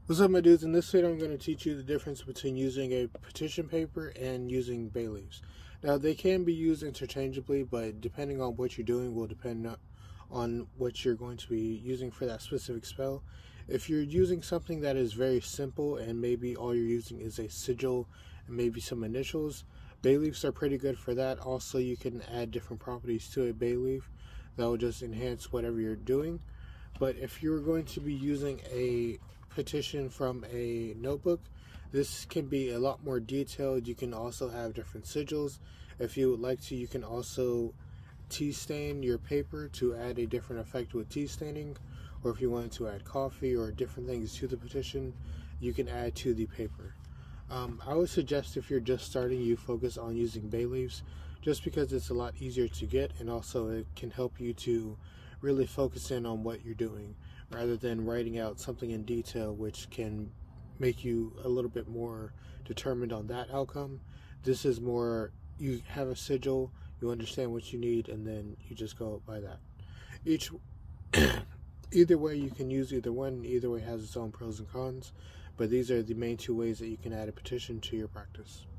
What's up, my dudes? In this video, I'm going to teach you the difference between using a petition paper and using bay leaves. Now, they can be used interchangeably, but depending on what you're doing will depend on what you're going to be using for that specific spell. If you're using something that is very simple and maybe all you're using is a sigil and maybe some initials, bay leaves are pretty good for that. Also, you can add different properties to a bay leaf that will just enhance whatever you're doing. But if you're going to be using a petition from a notebook, this can be a lot more detailed. You can also have different sigils. If you would like to, you can also tea stain your paper to add a different effect with tea staining, or if you wanted to add coffee or different things to the petition, you can add to the paper. I would suggest if you're just starting, you focus on using bay leaves, just because it's a lot easier to get, and also it can help you to really focus in on what you're doing rather than writing out something in detail, which can make you a little bit more determined on that outcome. This is more, you have a sigil, you understand what you need, and then you just go by that. Either way, you can use either one. Either way has its own pros and cons, but these are the main two ways that you can add a petition to your practice.